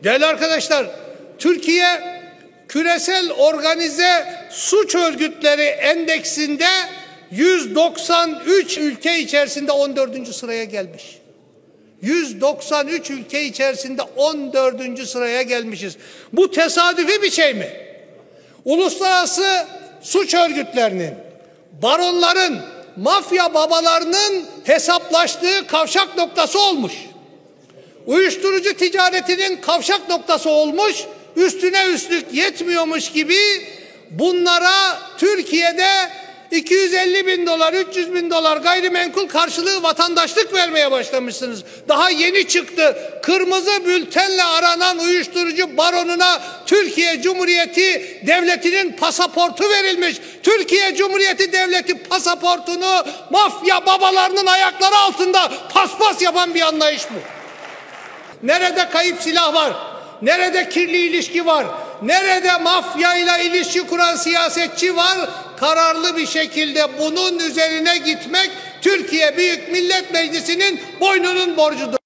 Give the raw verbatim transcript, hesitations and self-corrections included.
Değerli arkadaşlar, Türkiye küresel organize suç örgütleri endeksinde yüz doksan üç ülke içerisinde on dördüncü sıraya gelmiş. yüz doksan üç ülke içerisinde on dördüncü sıraya gelmişiz. Bu tesadüfi bir şey mi? Uluslararası suç örgütlerinin, baronların, mafya babalarının hesaplaştığı kavşak noktası olmuş. Uyuşturucu ticaretinin kavşak noktası olmuş, üstüne üstlük yetmiyormuş gibi bunlara Türkiye'de iki yüz elli bin dolar, üç yüz bin dolar gayrimenkul karşılığı vatandaşlık vermeye başlamışsınız. Daha yeni çıktı. Kırmızı bültenle aranan uyuşturucu baronuna Türkiye Cumhuriyeti Devleti'nin pasaportu verilmiş. Türkiye Cumhuriyeti Devleti pasaportunu mafya babalarının ayakları altında paspas yapan bir anlayış bu. Nerede kayıp silah var? Nerede kirli ilişki var? Nerede mafyayla ilişki kuran siyasetçi var? Kararlı bir şekilde bunun üzerine gitmek Türkiye Büyük Millet Meclisi'nin boynunun borcudur.